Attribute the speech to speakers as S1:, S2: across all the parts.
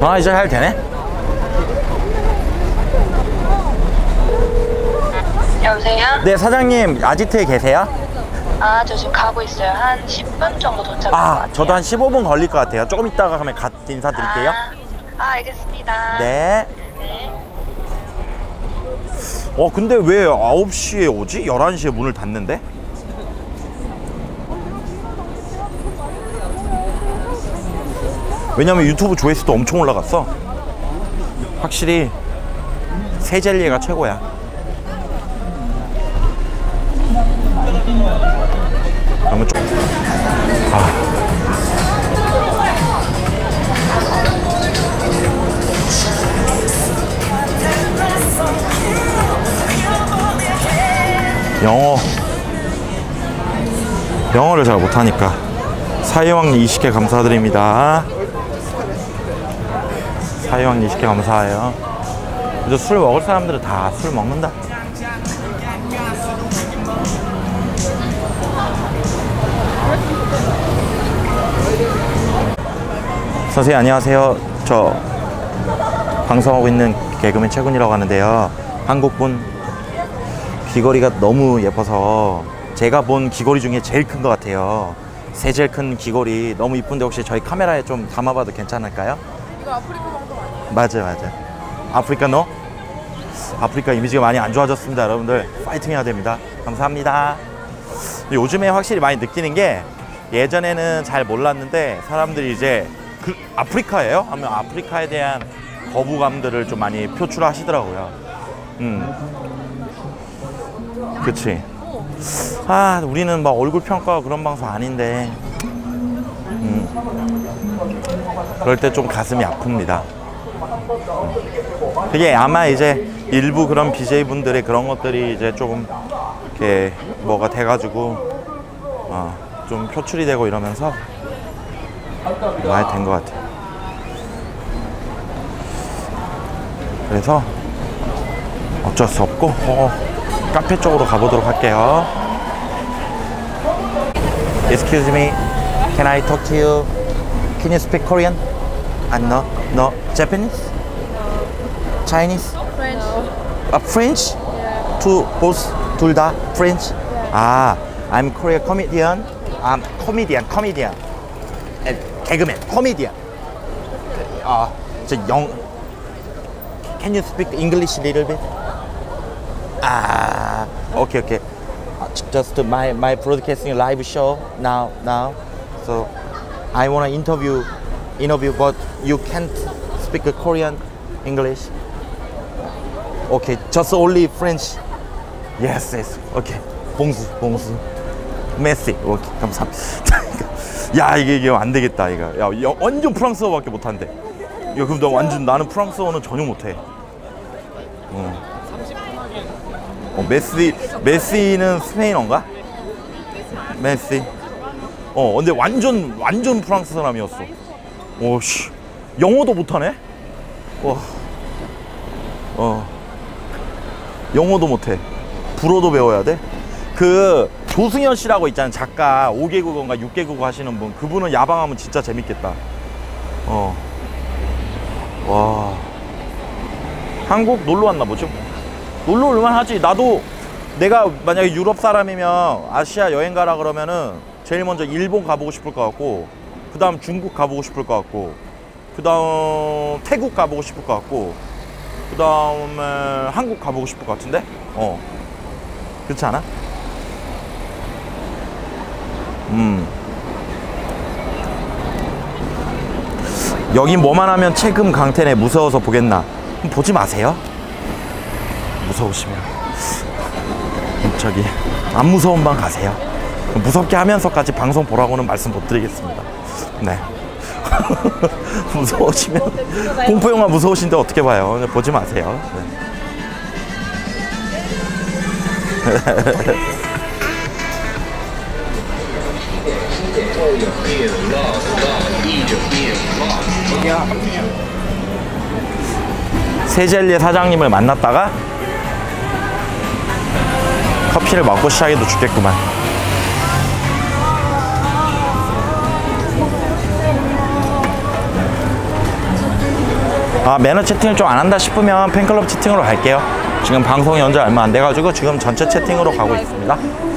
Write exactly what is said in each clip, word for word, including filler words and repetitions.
S1: 아, 이제 해도 되네?
S2: 여보세요?
S1: 네, 사장님 아지트에 계세요?
S2: 아, 저 지금 가고 있어요. 한 십 분 정도 도착할 것
S1: 아,
S2: 같아요.
S1: 저도 한 십오 분 걸릴 것 같아요. 조금 있다가 가면 갓 인사드릴게요.
S2: 아, 아, 알겠습니다.
S1: 네.
S2: 네.
S1: 어, 근데 왜 아홉 시에 오지? 열한 시에 문을 닫는데? 왜냐면 유튜브 조회수도 엄청 올라갔어. 확실히 세젤리가 최고야. 너무 좀 아. 영어 영어를 잘 못하니까 사이왕 이십 개 감사드립니다. 사이왕 이십 개 감사해요. 이제 술 먹을 사람들은 다 술 먹는다. 선생님 안녕하세요. 저 방송하고 있는 개그맨 최군이라고 하는데요. 한국분 귀걸이가 너무 예뻐서 제가 본 귀걸이 중에 제일 큰 것 같아요. 세 제일 큰 귀걸이 너무 이쁜데 혹시 저희 카메라에 좀 담아봐도 괜찮을까요?
S2: 이거 아프리카 방송 아니에요?
S1: 맞아요, 맞아요. 아프리카 너? 아프리카 이미지가 많이 안 좋아졌습니다. 여러분들 파이팅 해야 됩니다. 감사합니다. 요즘에 확실히 많이 느끼는 게 예전에는 잘 몰랐는데 사람들이 이제 그 아프리카예요? 하면 아프리카에 대한 거부감들을 좀 많이 표출하시더라고요. 음, 그치. 아, 우리는 막 얼굴 평가 그런 방송 아닌데, 음, 그럴 때 좀 가슴이 아픕니다. 음. 그게 아마 이제 일부 그런 비제이 분들의 그런 것들이 이제 조금 이렇게 뭐가 돼가지고 어, 좀 표출이 되고 이러면서 많이 된 것 같아요. 그래서 어쩔 수 없고 어, 카페 쪽으로 가보도록 할게요. Excuse me, can I talk to you? Can you speak Korean? Ah, no, no, Japanese, Chinese,
S2: French.
S1: 아, French?
S2: Yeah.
S1: Two, both, 둘 다 French?
S2: Yeah.
S1: 아, I'm Korean comedian. I'm comedian, comedian. And 개그맨, comedian. 아, 저 영. Can you speak English a little bit? Ah, okay, okay. Just my my broadcasting live show now, now. So I wanna interview, interview, but you can't speak Korean, English. Okay, just only French. Yes, yes. Okay. 봉수, 봉수. 메시. 오케이, 감사합니다. 야, 이게 이게 안 되겠다, 이거. 야, 야, 완전 프랑스어밖에 못 한대. 야, 그럼 나 완전 나는 프랑스어는 전혀 못 해. 어. 어, 메시, 메시는 스페인어인가? 메시. 어, 근데 완전 완전 프랑스 사람이었어. 오, 씨. 영어도 못하네? 와. 어. 영어도 못해. 불어도 배워야 돼? 그 조승현 씨라고 있잖아, 작가. 오 개 국어인가 육 개 국어 하시는 분. 그분은 야방하면 진짜 재밌겠다. 어. 와. 한국 놀러 왔나 보죠? 놀러 올만 하지. 나도 내가 만약에 유럽 사람이면 아시아 여행 가라 그러면은 제일 먼저 일본 가보고 싶을 것 같고, 그 다음 중국 가보고 싶을 것 같고, 그 다음 태국 가보고 싶을 것 같고, 그 다음에 한국 가보고 싶을 것 같은데? 어. 그렇지 않아? 음. 여기 뭐만 하면 체금 강태네. 무서워서 보겠나? 보지 마세요. 무서우시면 저기 안 무서운 방 가세요. 무섭게 하면서까지 방송 보라고는 말씀 못 드리겠습니다. 네. 무서우시면 공포영화 무서우신데 어떻게 봐요? 보지 마세요. 네. 세젤리의 사장님을 만났다가 커피를 먹고 시작해도 죽겠구만. 아, 매너 채팅을 좀 안 한다 싶으면 팬클럽 채팅으로 갈게요. 지금 방송이 언제 얼마 안 돼가지고 지금 전체 채팅으로 가고 있습니다.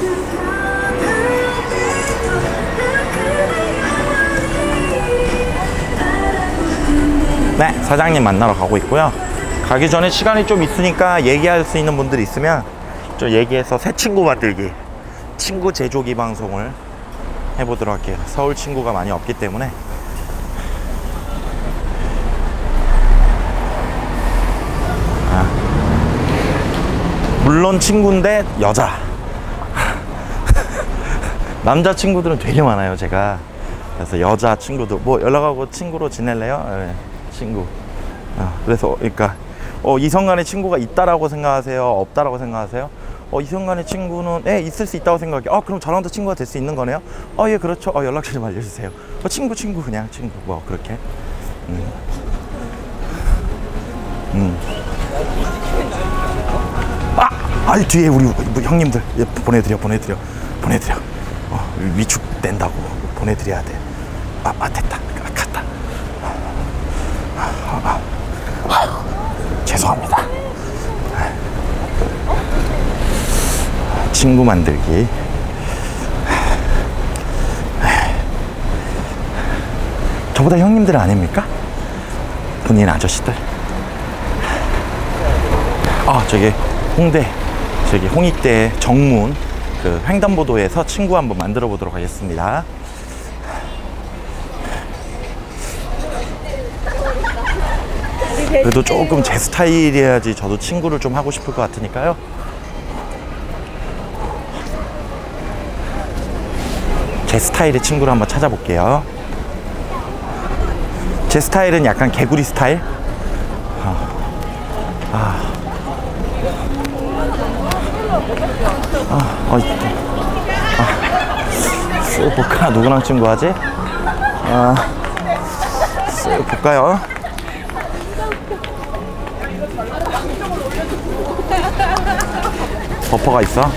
S1: 네, 사장님 만나러 가고 있고요. 가기 전에 시간이 좀 있으니까 얘기할 수 있는 분들이 있으면 좀 얘기해서 새 친구 만들기, 친구 제조기 방송을 해보도록 할게요. 서울 친구가 많이 없기 때문에. 아, 물론 친구인데 여자. 남자 친구들은 되게 많아요, 제가. 그래서 여자 친구도 뭐 연락하고 친구로 지낼래요? 네, 친구. 아, 그래서 그러니까 어, 이성 간의 친구가 있다라고 생각하세요? 없다라고 생각하세요? 어, 이성 간의 친구는 예, 있을 수 있다고 생각해요. 어, 그럼 저랑도 친구가 될 수 있는 거네요? 어, 예, 그렇죠. 어, 연락처 좀 알려주세요. 어, 친구 친구 그냥 친구 뭐 그렇게. 음. 음. 아, 아, 뒤에 우리 형님들 예, 보내드려 보내드려 보내드려. 어, 위축 낸다고 보내드려야 돼. 아, 아 됐다. 아, 갔다. 아, 아, 아. 아유, 죄송합니다. 친구 만들기. 저보다 형님들 아닙니까? 본인 아저씨들. 아, 저기 홍대, 저기 홍익대 정문 그 횡단보도에서 친구 한번 만들어 보도록 하겠습니다. 그래도 조금 제 스타일이어야지 저도 친구를 좀 하고 싶을 것 같으니까요. 제 스타일의 친구를 한번 찾아볼게요. 제 스타일은 약간 개구리 스타일. 아, 아, 아, 어, 아, 쓱 볼까? 누구랑 친구하지? 아, 쓱 볼까요? 버퍼가 있어?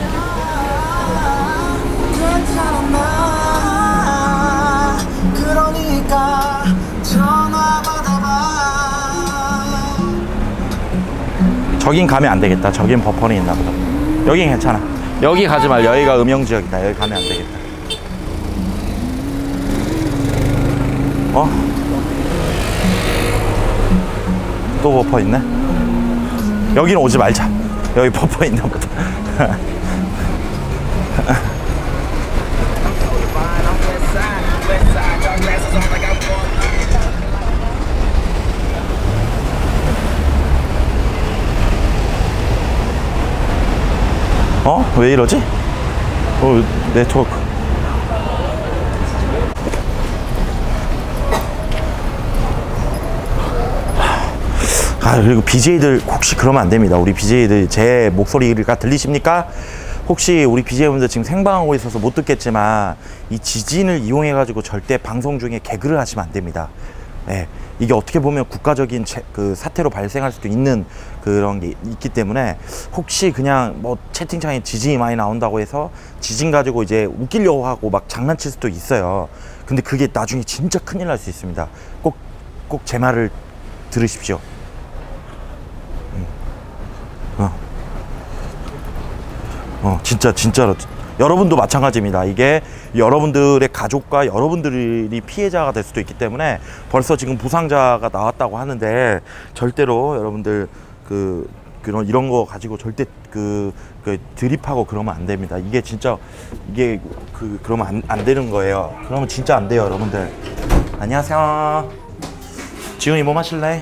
S1: 저긴 가면 안 되겠다. 저긴 버퍼는 있나 보다. 여긴 괜찮아. 여기 가지 말. 여기가 음영지역이다. 여기 가면 안 되겠다. 어? 또 버퍼 있네. 여기는 오지 말자. 여기 버퍼 있나 보다. 어? 왜 이러지? 어, 네트워크. 아, 그리고 비제이들 혹시 그러면 안 됩니다. 우리 비제이들 제 목소리가 들리십니까? 혹시 우리 비제이분들 지금 생방하고 있어서 못 듣겠지만 이 지진을 이용해 가지고 절대 방송 중에 개그를 하시면 안 됩니다. 예, 이게 어떻게 보면 국가적인 제, 그 사태로 발생할 수도 있는 그런 게 있기 때문에 혹시 그냥 뭐 채팅창에 지진이 많이 나온다고 해서 지진 가지고 이제 웃기려고 하고 막 장난칠 수도 있어요. 근데 그게 나중에 진짜 큰일 날 수 있습니다. 꼭, 꼭 제 말을 들으십시오. 음. 어. 어, 진짜, 진짜로. 여러분도 마찬가지입니다. 이게 여러분들의 가족과 여러분들이 피해자가 될 수도 있기 때문에 벌써 지금 부상자가 나왔다고 하는데 절대로 여러분들 그 그런 이런 거 가지고 절대 그, 그 드립하고 그러면 안 됩니다. 이게 진짜 이게 그 그러면 안, 안 되는 거예요. 그러면 진짜 안 돼요, 여러분들. 안녕하세요. 지훈이 뭐 마실래?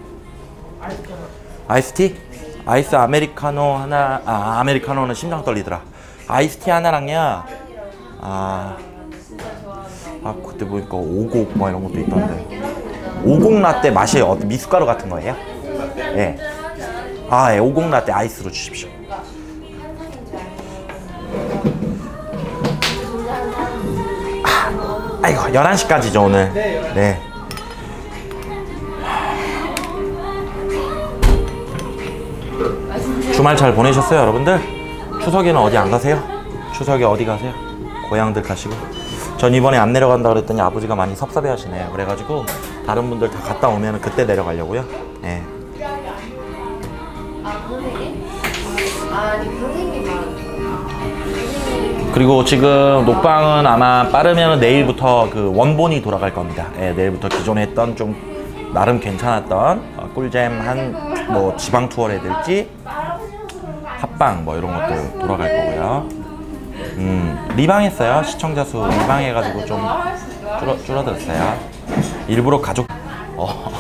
S1: 아이스티? 아이스 아메리카노 하나. 아, 아메리카노는 심장 떨리더라. 아이스티 하나랑요. 아, 아 그때 보니까 오곡 뭐 이런 것도 있던데. 오곡 라떼 맛이 어, 미숫가루 같은 거예요? 예. 네. 아, 예, 오곡 라떼 아이스로 주십시오. 아, 아이고, 열한 시까지죠 오늘. 네. 주말 잘 보내셨어요, 여러분들? 추석에는 어디 안 가세요? 추석에 어디 가세요? 고향들 가시고. 전 이번에 안 내려간다 그랬더니 아버지가 많이 섭섭해 하시네요. 그래가지고 다른 분들 다 갔다 오면 그때 내려가려고요. 네.
S3: 아, 선생님? 아니, 선생님만.
S1: 그리고 지금 녹방은 아마 빠르면 내일부터 그 원본이 돌아갈 겁니다. 예, 내일부터 기존에 했던 좀 나름 괜찮았던 어, 꿀잼 한 뭐 지방 투어라든지 합방 뭐 이런 것들 돌아갈 거고요. 음, 리방했어요. 시청자 수 리방해가지고 좀 줄어, 줄어들었어요. 일부러 가족 어.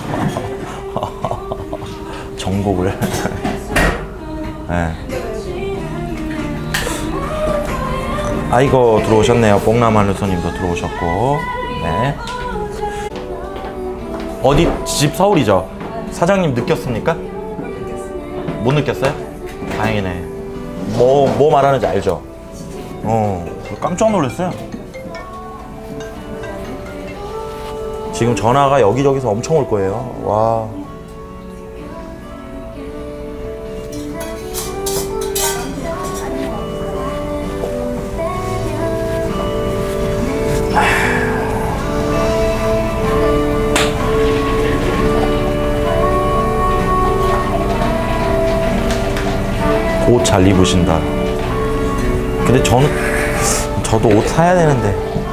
S1: 정복을 네. 아이고 들어오셨네요. 뽕나만루소님도 들어오셨고. 네. 어디 집 서울이죠? 사장님 느꼈습니까? 못 느꼈어요? 다행이네. 뭐, 뭐 말하는지 알죠? 어, 깜짝 놀랐어요. 지금 전화가 여기저기서 엄청 올 거예요. 와. 옷 잘 입으신다. 근데 저는 저도 옷 사야 되는데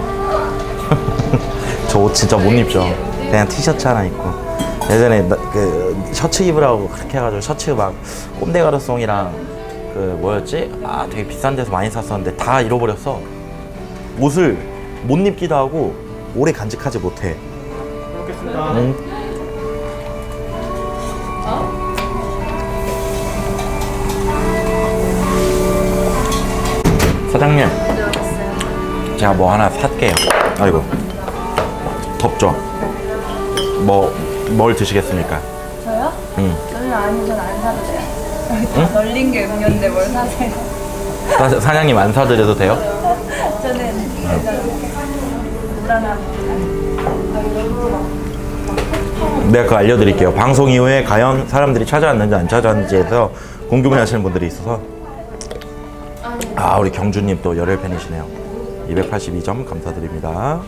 S1: 저 옷 진짜 못 입죠. 그냥 티셔츠 하나 입고 예전에 나, 그 셔츠 입으라고 그렇게 해가지고 셔츠 막 꼼데가르송이랑 그 뭐였지? 아 되게 비싼 데서 많이 샀었는데 다 잃어버렸어. 옷을 못 입기도 하고 오래 간직하지 못해. 먹겠습니다. 응? 사장님, 제가 뭐 하나 살게요. 아이고, 덥죠? 뭐, 뭘 드시겠습니까?
S3: 저요?
S1: 응.
S3: 저는 아니, 전 안 사도 돼요. 응? 널린 게 음료인데 뭘 사세요?
S1: 사, 사장님 안 사드려도 돼요?
S3: 저는 불안함.
S1: 내가 그거 알려드릴게요. 방송 이후에 과연 사람들이 찾아왔는지 안 찾아왔는지에서 궁금해 하시는 분들이 있어서. 아, 우리 경주님 또 열혈 팬이시네요. 이백팔십이 점 감사드립니다.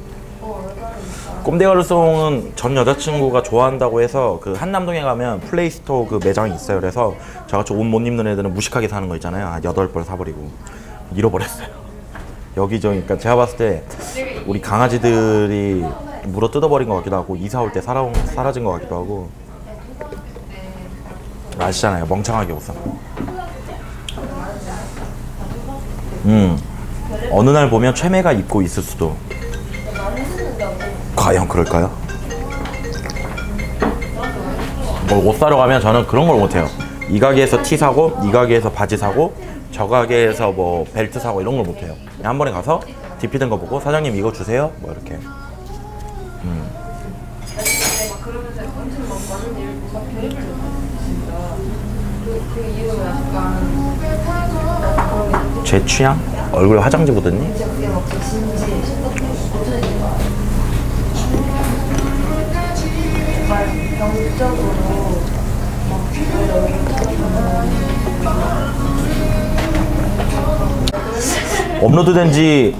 S1: 꼼데가르송은 전 여자친구가 좋아한다고 해서 그 한남동에 가면 플레이스토어 그 매장이 있어요. 그래서 저같이 옷 못 입는 애들은 무식하게 사는 거 있잖아요. 한 여덟 벌 사버리고 잃어버렸어요. 여기저기. 그러니까 제가 봤을 때 우리 강아지들이 물어 뜯어버린 것 같기도 하고 이사 올 때 사라진 것 같기도 하고. 아시잖아요. 멍청하게 옷 사. 음, 어느 날 보면 최매가 입고 있을 수도. 과연 그럴까요? 뭐 옷 사러 가면 저는 그런 걸 못해요. 이 가게에서 티 사고, 이 가게에서 바지 사고, 저 가게에서 뭐 벨트 사고 이런 걸 못해요. 그냥 한 번에 가서 디피든 거 보고 사장님 이거 주세요? 뭐 이렇게. 음. 제 취향? 얼굴에 화장지 묻었니? 업로드된 지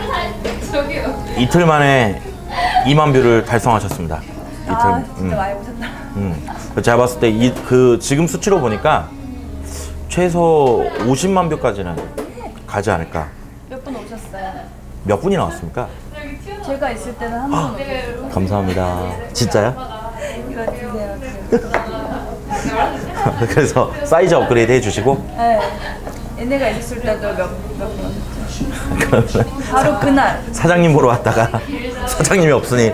S1: 이틀 만에 이만 뷰를 달성하셨습니다. 이틀.
S3: 아, 진짜
S1: 음.
S3: 많이 보셨다.
S1: 음. 제가 봤을 때 이 그 지금 수치로 보니까 최소 오십만 뷰까지는 가지 않을까.
S3: 몇 분 오셨어요?
S1: 몇 분이 나왔습니까?
S3: 제가 있을 때는 한 분 오셨어요.
S1: 감사합니다. 진짜요?
S3: 이거 드세요.
S1: 그래서 사이즈 업그레이드 해주시고.
S3: 네. 얘네가 있을 때도 몇몇분 오셨죠. 바로 그날.
S1: 사장님 보러 왔다가 사장님이 없으니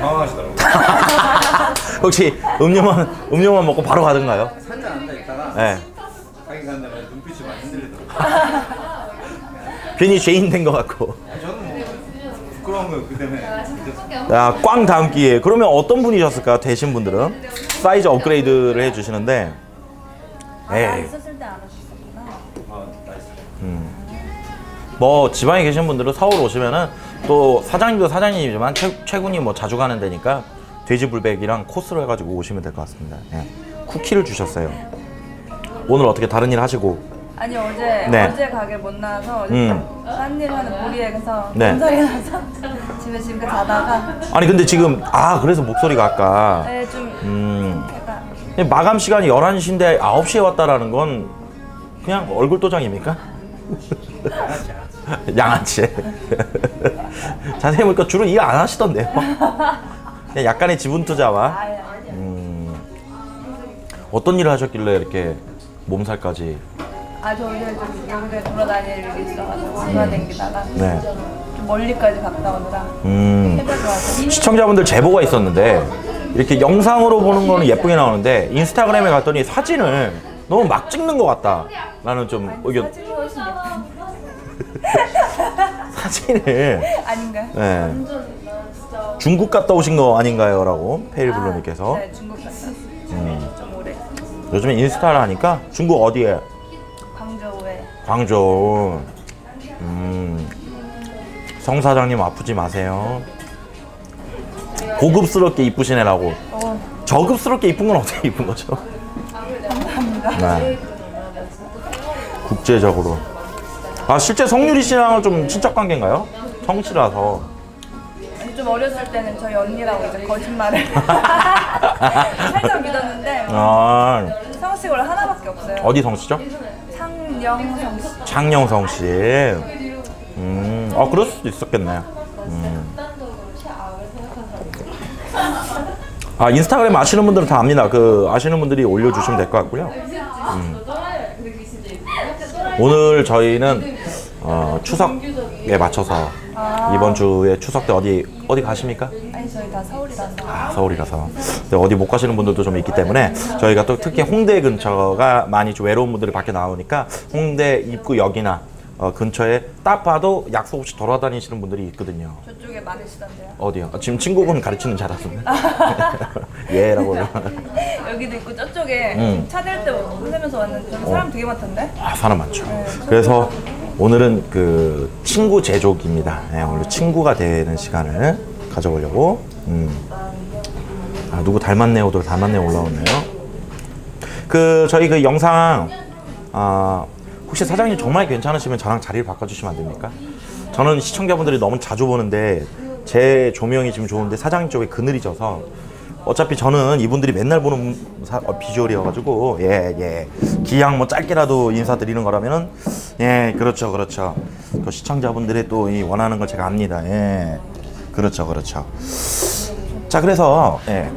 S1: 혹시 음료만 음료만 먹고 바로 가던가요?
S4: 한잔 앉아 있다가
S1: 네.
S4: 가게 가는 다음에 눈빛이 많이 흔들리더라고요.
S1: 괜히 죄인 된 것 같고.
S4: 저는 뭐 부끄러운 거예요. 그 때문에.
S1: 야, 꽝 다음 기회에. 그러면 어떤 분이셨을까? 되신 분들은 사이즈 업그레이드를 해주시는데.
S3: 아,
S1: 에이.
S3: 있었을 때 안 오셨구나.
S4: 아, 나이스.
S1: 음. 뭐 지방에 계신 분들은 서울 오시면은 또 사장님도 사장님이지만 최, 최군이 뭐 자주 가는 데니까 돼지불백이랑 코스로 해가지고 오시면 될 것 같습니다. 예. 쿠키를 주셨어요. 오늘 어떻게 다른 일 하시고
S3: 아니 어제
S1: 네.
S3: 어제 가게 못 나와서 어제
S1: 음.
S3: 딴 일 하는 무리해서
S1: 네.
S3: 검사에 나서 집에 지금까지 자다가
S1: 아니 근데 지금 아 그래서 목소리가 아까
S3: 네, 좀
S1: 음
S3: 약간
S1: 마감 시간이 열한 시인데 아홉 시에 왔다라는 건 그냥 얼굴 도장입니까? 양아치. 자세히 보니까 주로 일 안 하시던데요. 그냥 약간의 지분 투자와
S3: 아예
S1: 음, 어떤 일을 하셨길래 이렇게 몸살까지.
S3: 아 저 오늘 좀 여기저기 돌아다닐 일이 있어가지고 돌아다니다가
S1: 네.
S3: 좀 멀리까지 갔다 오느라
S1: 음,
S3: 새벽에 와서
S1: 시청자분들 제보가 있었는데 이렇게 영상으로 보는 거는 예쁘게 나오는데 인스타그램에 갔더니 사진을 너무 막 찍는 것 같다 라는 좀 의견.
S3: 사진이 훨씬 예쁜데
S1: 사진을
S3: 아닌가요?
S1: 네. 중국 갔다 오신 거 아닌가요? 라고 페일블루님께서.
S3: 아, 네 중국 갔다 왔어요.
S1: 음.
S3: 좀 오래
S1: 요즘에 인스타를 하니까 중국 어디에?
S3: 광저우에
S1: 광저우. 음. 성 사장님 아프지 마세요. 고급스럽게 이쁘시네라고.
S3: 어,
S1: 저급스럽게 이쁜 건 어떻게 이쁜 거죠?
S3: 감사합니다.
S1: 네. 국제적으로. 아 실제 성유리 씨랑은 좀 친척 관계인가요? 성씨라서.
S3: 아니, 좀 어렸을 때는 저희 언니라고 이제 거짓말을 살짝 믿었는데
S1: 아
S3: 성씨 원래 하나밖에 없어요.
S1: 어디 성씨죠?
S3: 창영성 씨.
S1: 장영성 씨. 음, 아 그럴 수도 있었겠네요. 음. 아 인스타그램 아시는 분들은 다 압니다. 그 아시는 분들이 올려주시면 될 것 같고요. 음. 오늘 저희는 어, 추석에 맞춰서
S3: 아.
S1: 이번 주에 추석 때 어디 어디 가십니까?
S3: 아니 저희 다 서울이라서.
S1: 아, 서울이라서. 근데 어디 못 가시는 분들도 좀 있기 때문에 저희가 또 특히 홍대 근처가 많이 좀 외로운 분들이 밖에 나오니까 홍대 입구역이나 어, 근처에 딱 봐도 약속 없이 돌아다니시는 분들이 있거든요.
S3: 저쪽에 많으시던데요.
S1: 어디요? 아, 지금 친구분 가르치는 줄 알았습니다. 예라고.
S3: 여기도 있고 저쪽에
S1: 음.
S3: 차 댈 때 흔들면서 왔는데 저기 사람 되게 많던데?
S1: 아, 사람 많죠. 그래서 오늘은 그 친구 제조기입니다. 네, 오늘 친구가 되는 시간을 가져보려고. 음. 아, 누구 닮았네요도 닮았네요 올라오네요. 그 저희 그 영상 아, 혹시 사장님 정말 괜찮으시면 저랑 자리를 바꿔주시면 안 됩니까? 저는 시청자분들이 너무 자주 보는데 제 조명이 지금 좋은데 사장님 쪽에 그늘이 져서 어차피 저는 이분들이 맨날 보는 사, 어, 비주얼이어가지고 예, 예. 기왕 뭐 짧게라도 인사드리는 거라면은 예, 그렇죠, 그렇죠. 또 시청자분들의 또 이 원하는 걸 제가 압니다. 예, 그렇죠, 그렇죠. 자, 그래서 예.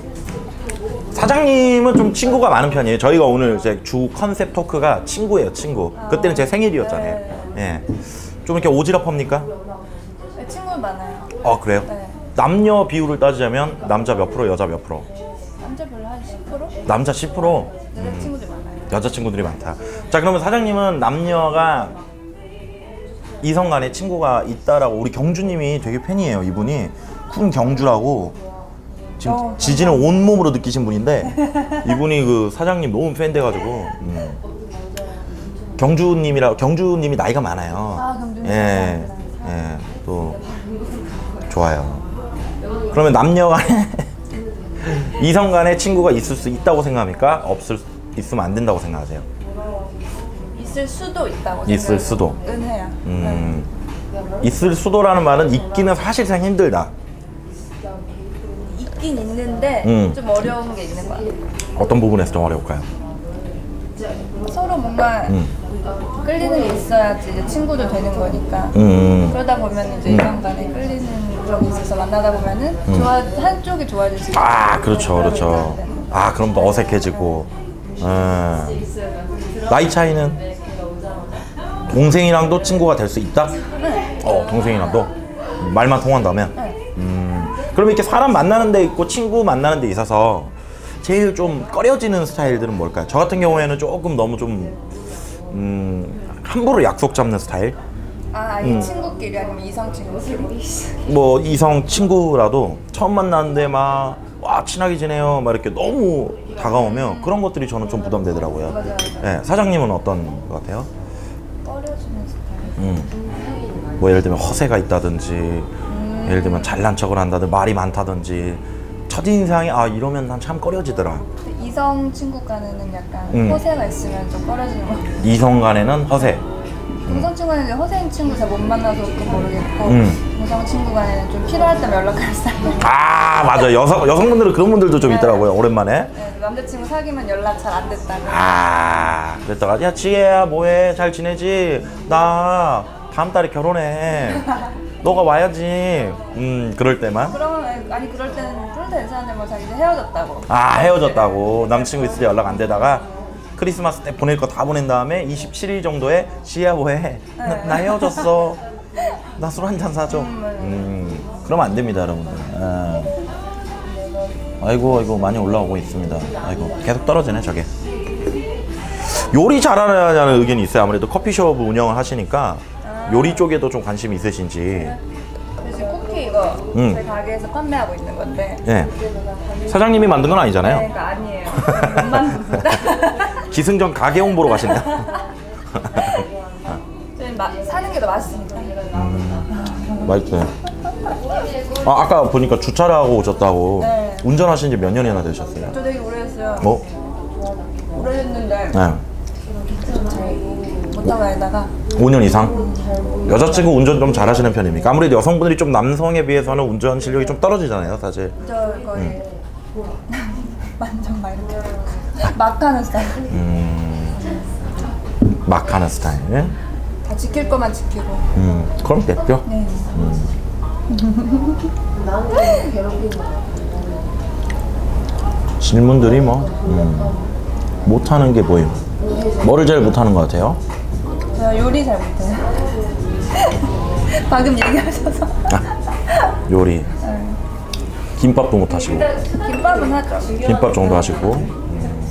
S1: 사장님은 좀 친구가 많은 편이에요. 저희가 오늘 이제 주 컨셉 토크가 친구예요, 친구. 그때는 제 생일이었잖아요. 예. 좀 이렇게 오지랖합니까?
S3: 네, 친구 많아요.
S1: 어, 그래요?
S3: 네.
S1: 남녀 비율을 따지자면 남자 몇 프로, 여자 몇 프로?
S3: 남자 별로 한 십 퍼센트?
S1: 남자 십 프로,
S3: 여자친구들 많아요.
S1: 여자친구들이 많다. 자, 그러면 사장님은 남녀가 이성 간에 친구가 있다라고 우리 경주님이 되게 팬이에요. 이분이 쿤 경주라고 지금
S3: 어,
S1: 지지는 온몸으로 느끼신 분인데 이분이 그 사장님 너무 팬 돼가지고 음. 경주님이라 경주님이 나이가 많아요.
S3: 아, 경주님.
S1: 예, 예, 또 좋아요. 그러면 남녀 간에 이성 간에 친구가 있을 수 있다고 생각합니까? 없을 수- 있으면 안 된다고 생각하세요?
S3: 있을 수도 있다고
S1: 있을 수도.
S3: 생각은 해요.
S1: 음, 있을 수도라는 말은 있기는 사실상 힘들다.
S3: 있긴 있는데
S1: 음.
S3: 좀 어려운 게 있는 것 같아요.
S1: 어떤 부분에서 좀 어려울까요?
S3: 서로 뭔가
S1: 음.
S3: 끌리는 게 있어야지 이제 친구도 되는 거니까.
S1: 음,
S3: 그러다 보면 이제 이성 간에 끌리는 점이 있어서 만나다 보면은 좋아 한쪽이 좋아질 수 있어요.
S1: 아, 그렇죠, 그렇죠. 아, 그럼 또 어색해지고. 음. 나이 차이는 동생이랑도 친구가 될 수 있다?
S3: 네.
S1: 어, 동생이랑도 말만 통한다면. 음. 그럼 이렇게 사람 만나는 데 있고 친구 만나는 데 있어서 제일 좀 꺼려지는 스타일들은 뭘까요? 저 같은 경우에는 조금 너무 좀 음, 함부로 약속 잡는 스타일.
S3: 아, 아니 친구끼리 아니면 이성 친구끼리.
S1: 뭐 이성 친구라도 처음 만났는데 막 와 친하게 지내요 막 이렇게 너무 다가오면 그런 것들이 저는 좀 부담되더라고요.
S3: 맞아요.
S1: 네, 사장님은 어떤 것 같아요?
S3: 꺼려지는 스타일.
S1: 음. 뭐 예를 들면 허세가 있다든지 예를 들면 잘난 척을 한다든지 말이 많다든지
S5: 첫인상이 아 이러면 난 참 꺼려지더라.
S3: 이성 친구 간에는 약간
S5: 음.
S3: 허세가 있으면 좀 꺼려지는 것 같아요.
S5: 이성 간에는 허세.
S3: 동성 친구 간에는 허세인 친구 잘 못 만나서 그 모르겠고
S5: 음.
S3: 동성 친구 간에는 좀 필요할 때만 연락할 스타일이에요.
S5: 아 맞아 여성 여성분들은 그런 분들도 좀 있더라고요. 오랜만에.
S3: 네, 남자친구 사귀면 연락 잘 안 됐다고.
S5: 아 그랬다가 야 지혜야 뭐해 잘 지내지? 나 다음 달에 결혼해. 너가 와야지. 음 그럴 때만.
S3: 그러면 아니 그럴 때는 프론트 괜찮은데 뭐 자기 이제 헤어졌다고.
S5: 아 헤어졌다고 남친구 있을 때 연락 안 되다가 크리스마스 때 보낼 거 다 보낸 다음에 이십칠 일 정도에 지혜야 뭐해? 나, 나 헤어졌어. 나 술 한잔 사줘. 음 그러면 안 됩니다 여러분들. 아. 아이고 아이고 많이 올라오고 있습니다. 아이고 계속 떨어지네 저게. 요리 잘하냐는 의견이 있어요. 아무래도 커피숍 운영을 하시니까 요리 쪽에도 좀 관심이 있으신지.
S3: 지금 쿠키 이거
S5: 음.
S3: 저희 가게에서 판매하고 있는 건데.
S5: 네. 사장님이 만든 건 아니잖아요.
S3: 네, 그러니까 아니에요. 못 만듭니다.
S5: 기승전 가게 홍보로 가시네요.
S3: 저희 마, 사는 게 더 맛있으니까.
S5: 맛있어요. 아, 아까 보니까 주차를 하고 오셨다고.
S3: 네.
S5: 운전하신 지 몇 년이나 되셨어요?
S3: 저 되게 오래 했어요.
S5: 어?
S3: 오래됐는데
S5: 네.
S3: 못 타고 다니다가
S5: 오 년 이상? 여자친구 운전 좀 잘하시는 편입니까? 아무래도 여성분들이 좀 남성에 비해서는 운전 실력이 좀 떨어지잖아요, 사실.
S3: 저 거의 완전 막 이렇게 막 하는 스타일.
S5: 음, 막 하는 스타일.
S3: 다 지킬 거만 지키고.
S5: 음, 그럼 됐죠?
S3: 네.
S5: 질문들이 뭐, 음, 못하는 게 뭐예요? 뭐를 제일 못하는 것 같아요?
S3: 저 요리 잘 못해요. 방금 얘기하셔서.
S5: 아, 요리. 김밥도 못 하시고.
S3: 김밥은 하죠.
S5: 김밥 정도 하시고. 음.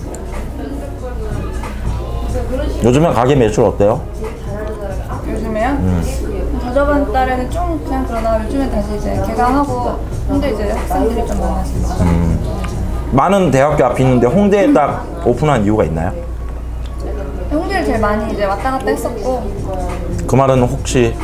S5: 요즘에 가게 매출 어때요?
S3: 요즘에요? 음. 저저번 달에는 좀 그냥 그러나 요즘에 다시 이제 개강하고 근데 이제 학생들이 좀 많아지죠.
S5: 음. 많은 대학교 앞이 있는데 홍대에 딱 오픈한 이유가 있나요?
S3: 홍대를 제일 많이 이제 왔다 갔다 했었고.
S5: 그 말은 혹시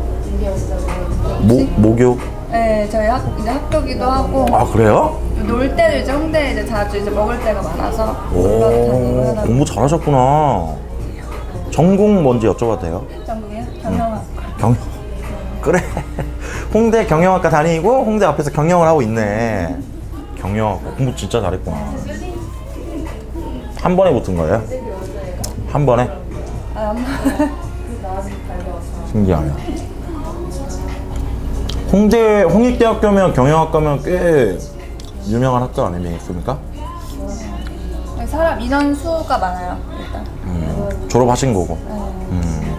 S5: 모, 모교?
S3: 네, 저희 학 이제 학교기도 하고.
S5: 아 그래요?
S3: 놀 때도 이제 홍대 이제 자주 이제 먹을 때가 많아서.
S5: 오 공부 잘하셨구나. 전공 뭔지 여쭤봐도 돼요?
S3: 전공이요? 경영학.
S5: 경 그래 홍대 경영학과 다니고 홍대 앞에서 경영을 하고 있네. 경영학과 공부 진짜 잘했구나. 한 번에 붙은 거예요? 한 번에?
S3: 아, 안
S5: 신기하네. 홍대 홍익대학교면 경영학과면 꽤 유명한 학교 아니겠습니까?
S3: 사람 인원 수가 많아요 일단.
S5: 음, 졸업하신 거고. 음.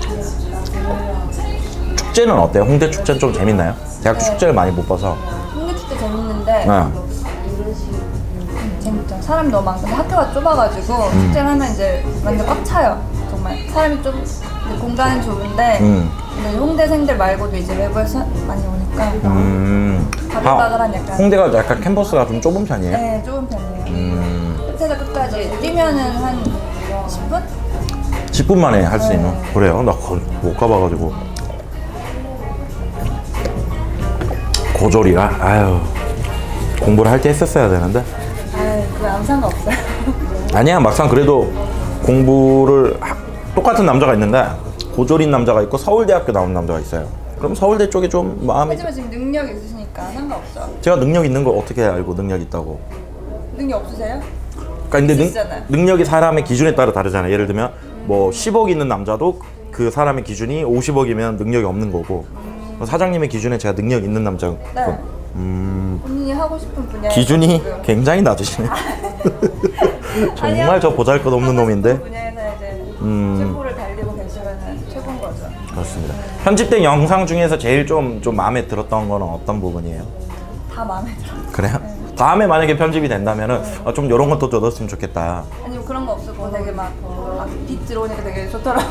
S5: 축제는 어때요? 홍대 축제는 좀 재밌나요? 대학교
S3: 네.
S5: 축제를 많이 못 봐서.
S3: 홍대 축제 재밌는데
S5: 네.
S3: 음, 재밌죠. 사람이 너무 많고 근데 학교가 좁아가지고
S5: 음.
S3: 축제를 하면 이제 완전 꽉 차요. 정말 사람이 좀 이제 공간은 좁은데
S5: 음.
S3: 근데 홍대생들 말고도 이제 외부에서 많이 오니까
S5: 음.
S3: 바글바글한 약간.
S5: 홍대가 약간 캠퍼스가 좀 좁은 편이에요?
S3: 네, 좁은 편이에요.
S5: 음.
S3: 끝에서 끝까지 뛰면은 한 십 분?
S5: 십 분 만에 할 수
S3: 네.
S5: 있는? 그래요? 나 거기 못 가봐가지고. 고졸이라? 아유. 공부를 할 때 했었어야 되는데.
S3: 아유, 그거 아무 상관없어요.
S5: 아니야, 막상 그래도 공부를 하, 똑같은 남자가 있는데 고졸인 남자가 있고 서울대학교 나온 남자가 있어요. 그럼 서울대 쪽에 좀 마음이.
S3: 하지만 지금 능력 있으시니까 상관없죠.
S5: 제가 능력 있는 걸 어떻게 알고 능력 있다고?
S3: 능력 없으세요?
S5: 그러니까 근데 능,
S3: 있으시잖아요.
S5: 능력이 사람의 기준에 따라 다르잖아요. 예를 들면 뭐 십억 있는 남자도 그 사람의 기준이 오십억이면 능력이 없는 거고 사장님의 기준에 제가 능력 있는 남자고.
S3: 네.
S5: 음,
S3: 본인이 하고 싶은 분야
S5: 기준이 굉장히 낮으시네. 정말 저 보잘것없는 놈인데.
S3: 분야에서 이제
S5: 음.
S3: 최고를 달리고 계시면 최고인 거죠.
S5: 그렇습니다. 편집된 영상 중에서 제일 좀, 좀 마음에 들었던 거는 어떤 부분이에요?
S3: 다 마음에 들어요.
S5: 그래요? 다음에 만약에 편집이 된다면은 아, 좀 이런 것도 더 넣었으면 좋겠다.
S3: 아니면 그런 거 없었고 되게 막빛 들어오니까 되게 좋더라고.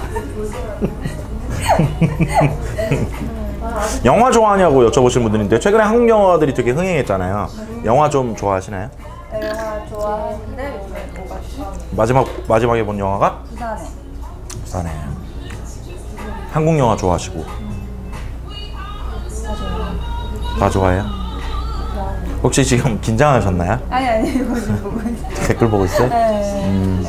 S5: 영화 좋아하냐고 여쭤보신 분들인데 최근에 한국 영화들이 되게 흥행했잖아요. 영화 좀 좋아하시나요?
S3: 네, 영화 좋아하는데 요즘에 뭐 봤지?
S5: 마지막 마지막에 본 영화가
S3: 부산에.
S5: 부산에. 한국 영화 좋아하시고. 다 좋아해요? 혹시 지금 긴장하셨나요?
S3: 아니 아니 이거 지금 보고 있어요.
S5: 댓글 보고 있어요?
S3: 네.
S5: 음.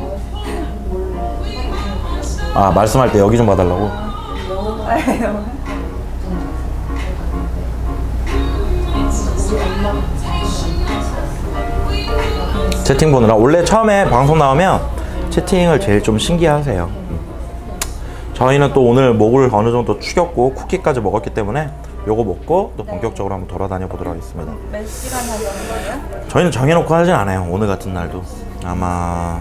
S5: 아 말씀할 때 여기 좀 봐달라고?
S3: 아유.
S5: 채팅 보느라 원래 처음에 방송 나오면 채팅을 제일 좀 신기하세요. 저희는 또 오늘 목을 어느 정도 축였고 쿠키까지 먹었기 때문에 요거 먹고 또 본격적으로 한번 돌아다녀 보도록 하겠습니다.
S3: 몇 시간 하시는 거예요?
S5: 저희는 정해놓고 하진 않아요. 오늘 같은 날도 아마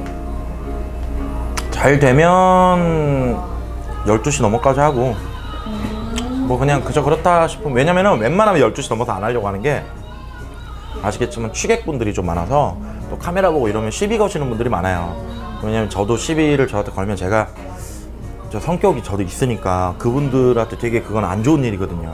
S5: 잘 되면 열두 시 넘어까지 하고 뭐 그냥 그저 그렇다 싶으면, 왜냐면은 웬만하면 열두 시 넘어서 안 하려고 하는 게 아시겠지만 취객분들이 좀 많아서 또 카메라 보고 이러면 시비 거시는 분들이 많아요. 왜냐면 저도 시비를 저한테 걸면 제가 저 성격이 저도 있으니까 그분들한테 되게 그건 안 좋은 일이거든요.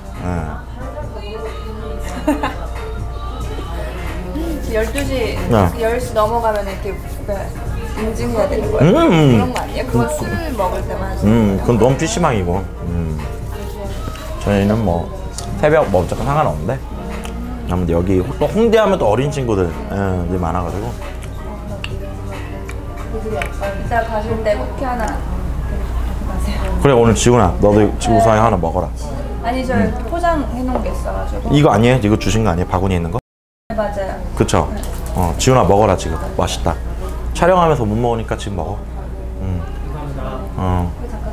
S5: 네.
S3: 열두 시,
S5: 네.
S3: 열 시 넘어가면 이렇게 뭔가 인증해야 되는 거예요?
S5: 음.
S3: 그런 거 아니에요? 그건 술을 먹을 때만 하시는
S5: 음,
S3: 거예요?
S5: 그건 너무 피시망이고. 음. 저희는 뭐 새벽 뭐 어차피 상관없는데. 아무튼 여기 또 홍대 하면 또 어린 친구들 예, 많아가지고.
S3: 이따 가실 때 쿠키 하나 가세요.
S5: 그래 오늘 지훈아 너도 우상이 하나 먹어라.
S3: 아니 저 음. 포장해 놓은 게 있어가지고.
S5: 이거 아니에요? 이거 주신 거 아니에요? 바구니에 있는 거?
S3: 네, 맞아요.
S5: 그쵸? 어, 지훈아 먹어라 지금. 맛있다. 촬영하면서 못 먹으니까 지금 먹어. 음. 어.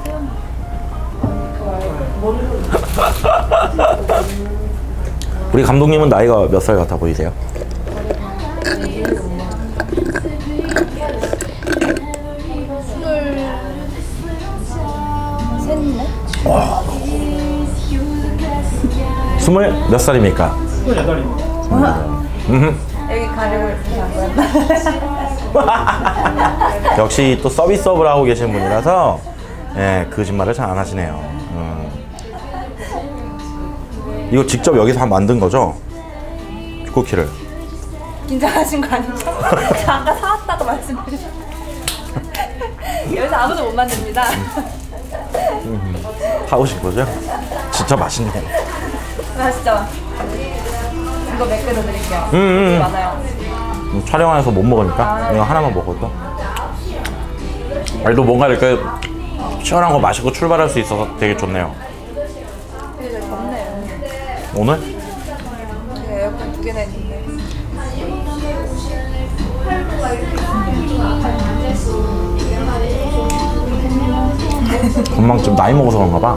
S5: 우리 감독님은 나이가 몇 살 같아 보이세요?
S3: 셋네?
S5: 스물 몇 살입니까?
S4: 스물여덟입니다.
S3: 여기 가려고 이렇게 한 거야.
S5: 역시 또 서비스업을 하고 계신 분이라서 예, 거짓말을 잘 안 하시네요. 음. 이거 직접 여기서 한 만든 거죠? 쿠키를.
S3: 긴장하신 거 아니죠? 아까 사왔다고 말씀드렸죠. 여기서 아무도 못 만듭니다.
S5: 사오신 거죠? 진짜 맛있네요.
S3: 맛있죠? 이거 몇 개 더 드릴게요.
S5: 음, 음.
S3: 많아요.
S5: 음, 촬영해서 못 먹으니까
S3: 아.
S5: 이거 하나만 먹어도. 그래도 뭔가 이렇게 시원한 거 마시고 출발할 수 있어서 되게 좋네요.
S3: 되게 덥네요.
S5: 오늘?
S3: 네, 에어컨 두 개나 있는데.
S5: 금방 좀 나이 먹어서 그런가 봐.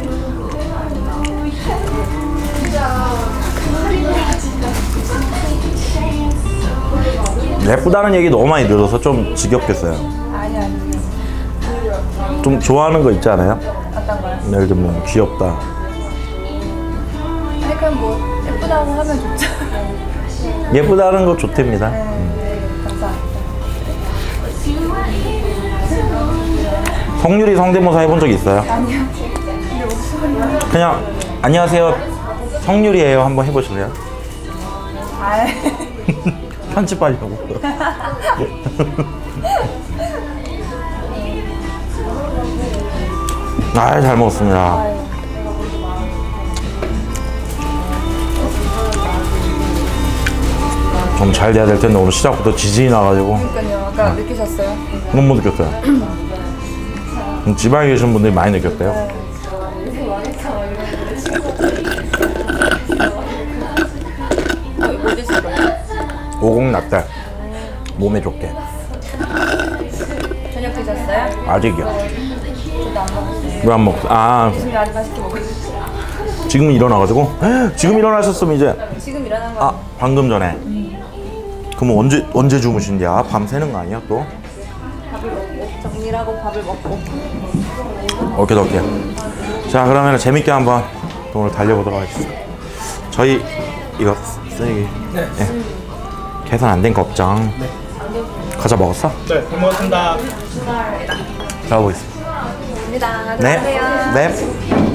S5: 예쁘다는 얘기 너무 많이 들어서 좀 지겹겠어요.
S3: 아니 아니.
S5: 좀 좋아하는 거 있지 않아요?
S3: 어떤 거요?
S5: 예를 들면 귀엽다.
S3: 아니 그럼 뭐 예쁘다고 하면 좋죠.
S5: 예쁘다는 거 좋답니다.
S3: 네, 감사합니다.
S5: 성유리 성대모사 해본 적 있어요?
S3: 아니요. 근데 목소리가.
S5: 그냥 안녕하세요 성유리예요 한번 해보실래요?
S3: 아.
S5: 편집하려고. 아, 잘 먹었습니다. 좀 잘 돼야 될 텐데 오늘 시작부터 지진이 나가지고
S3: 그러니까요. 아까 느끼셨어요?
S5: 너무 못 느꼈어요. 지방에 계신 분들이 많이 느꼈대요.
S3: 어, 뭐 드실 거예요?
S5: 오곡 낙달 몸에 좋게.
S3: 저녁 드셨어요?
S5: 아직이요.
S3: 저도 안 먹었어요.
S5: 왜 안 먹어? 아
S3: 지금 아주 맛있게 먹었어요.
S5: 지금 일어나가지고 지금 일어나셨으면 이제
S3: 지금 일어난 거
S5: 아 방금 전에. 그럼 언제 언제 주무신대야? 밤 새는 거 아니야 또?
S3: 밥을 먹고 정리를 하고 밥을 먹고.
S5: 오케이 오케이. 자 그러면 재밌게 한번 또 오늘 달려보도록 하겠습니다. 저희 이거 쓰레기.
S4: 네.
S5: 네. 계산 안 된 거 걱정.
S4: 네.
S5: 과자 먹었어?
S4: 네, 잘 먹었습니다.
S5: 가보겠습니다.
S3: 감사합니다.
S5: 네.
S3: 안녕하세요.
S5: 네.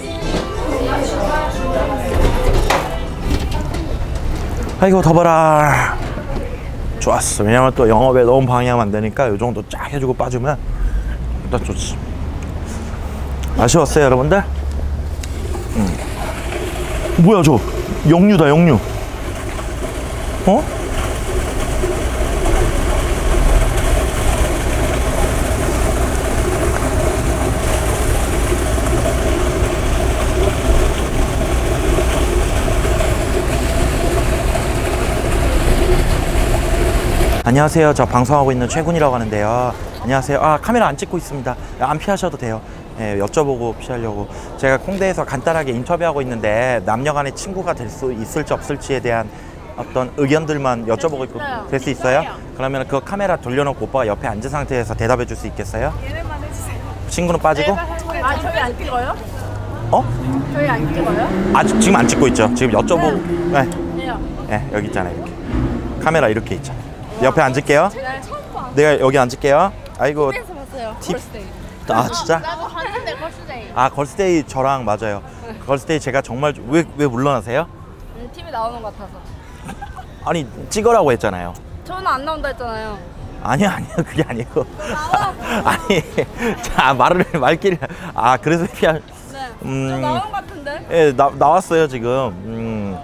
S5: 아이고 더워라. 좋았어. 왜냐면 또 영업에 너무 방해하면 안 되니까 이 정도 쫙 해주고 빠지면 일단 좋지. 아쉬웠어요 여러분들? 음. 뭐야 저 영유다 영유. 어? 안녕하세요. 저 방송하고 있는 최군이라고 하는데요. 안녕하세요. 아, 카메라 안 찍고 있습니다. 안 피하셔도 돼요. 예, 여쭤보고 피하려고. 제가 콩대에서 간단하게 인터뷰하고 있는데 남녀 간의 친구가 될 수 있을지 없을지에 대한 어떤 의견들만 여쭤보고 있고 될 수 있어요? 그러면 그 카메라 돌려놓고 오빠가 옆에 앉은 상태에서 대답해 줄 수 있겠어요?
S3: 얘네만 해주세요.
S5: 친구는 빠지고?
S3: 아, 저희 안 찍어요?
S5: 어?
S3: 저희 안 찍어요?
S5: 아, 지금 안 찍고 있죠. 지금 여쭤보고. 네.
S3: 네요.
S5: 네, 여기 있잖아요. 이렇게. 카메라 이렇게 있죠. 옆에 앉을게요.
S3: 네, 처음 봐.
S5: 내가 여기 앉을게요. 아이고.
S3: 에서 봤어요.
S5: 팁.
S3: 걸스데이.
S5: 아, 진짜?
S3: 나도 봤는데 걸스데이.
S5: 아, 걸스데이 저랑 맞아요. 걸스데이 제가 정말 왜, 왜 물러나세요?
S3: 음, 티비 나오는 것 같아서.
S5: 아니, 찍으라고 했잖아요.
S3: 저는 안 나온다 했잖아요.
S5: 아니요, 아니요. 그게 아니고.
S3: 나와.
S5: 아니, 자, 말을, 말귀를. 아, 그래서 피할.
S3: 네.
S5: 음.
S3: 저 나온 것 같은데?
S5: 예, 나, 나왔어요, 지금. 음.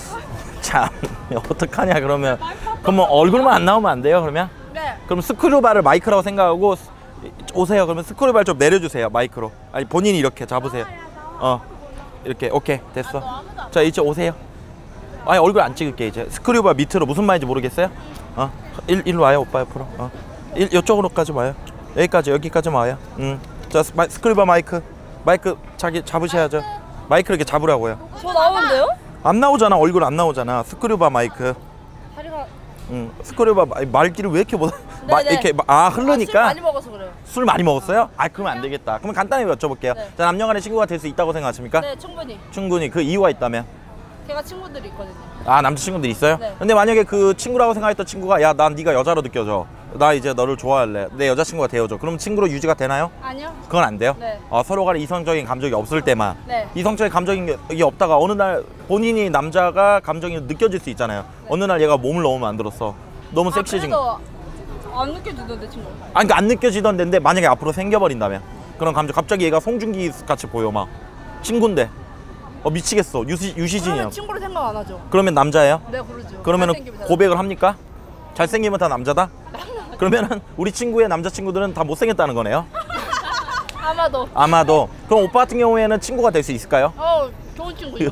S5: 참, 어떡하냐, 그러면. 그러면 얼굴만 안 나오면 안 돼요, 그러면?
S3: 네.
S5: 그럼 스크류바를 마이크라고 생각하고 오세요. 그러면 스크류바를 좀 내려주세요, 마이크로. 아니, 본인이 이렇게 잡으세요. 어, 이렇게. 오케이, 됐어. 자, 이제 오세요. 아니, 얼굴 안 찍을게, 이제. 스크류바 밑으로 무슨 말인지 모르겠어요? 어, 일, 일로 와요, 오빠 옆으로. 어, 일, 이쪽으로까지 와요. 여기까지, 여기까지 와요. 음. 자, 마, 스크류바 마이크. 마이크 자기 잡으셔야죠. 마이크 이렇게 잡으라고요.
S3: 저 나오는데요?
S5: 안 나오잖아, 얼굴 안 나오잖아. 스크류바 마이크.
S3: 다리가.
S5: 응, 스크류바 마- 말귀를 왜 이렇게 못 마,
S3: 네네.
S5: 이렇게 마- 아
S3: 아, 술
S5: 흐르니까
S3: 많이 먹어서 그래요.
S5: 술 많이 먹었어요? 아, 그러면 안 되겠다. 그러면 간단히 여쭤볼게요.
S3: 네.
S5: 자, 남녀간의 친구가 될 수 있다고 생각하십니까?
S3: 네, 충분히.
S5: 충분히. 그 이유가 있다면?
S3: 걔가 친구들이 있거든요.
S5: 아, 남자친구들 있어요?
S3: 네.
S5: 근데 만약에 그 친구라고 생각했던 친구가 야, 난 네가 여자로 느껴져. 나 이제 너를 좋아할래. 내 여자친구가 되어줘. 그럼 친구로 유지가 되나요?
S3: 아니요?
S5: 그건 안 돼요?
S3: 네.
S5: 어, 서로 간에 이성적인 감정이 없을 때만.
S3: 네.
S5: 이성적인 감정이 게 없다가 어느 날 본인이 남자가 감정이 느껴질 수 있잖아요. 어느 날 얘가 몸을 너무 만들었어. 너무
S3: 아,
S5: 섹시해진 거.
S3: 그래도 안 느껴지던데, 친구.
S5: 아니, 그러니까 안 느껴지던 데인데 만약에 앞으로 생겨버린다면 그런 감정 갑자기 얘가 송중기 같이 보여 막 친구인데 어 미치겠어 유시, 유시진이야.
S3: 그러면 친구로 생각 안 하죠.
S5: 그러면 남자예요?
S3: 네, 그러죠.
S5: 그러면은
S3: 잘생기면
S5: 고백을 합니까? 잘생기면 다 남자다? 그러면은 우리 친구의 남자친구들은 다 못생겼다는 거네요?
S3: 아마도.
S5: 아마도. 그럼 오빠 같은 경우에는 친구가 될 수 있을까요?
S3: 어, 좋은 친구죠.